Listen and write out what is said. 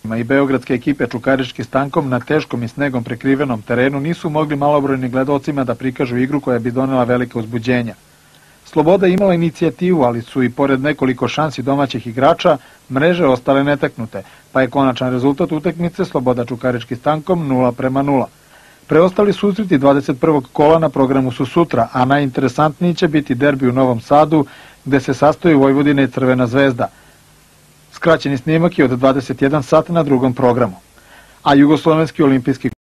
I beogradske ekipe Čukarički Stankom na teškom i snegom prekrivenom terenu nisu mogli malobrojnim gledaocima da prikažu igru koja bi donela velike uzbuđenja. Sloboda je imala inicijativu, ali su i pored nekoliko šansi domaćih igrača mreže ostale netaknute, pa je konačan rezultat utakmice Sloboda Čukarički Stankom 0:0. Preostali susreti 21. kola na programu su sutra, a najinteresantniji će biti derbi u Novom Sadu, gde se sastoji Vojvodina i Crvena Zvezda. Skraćeni snimak je od 21 sat na drugom programu. A Jugoslovenski olimpijski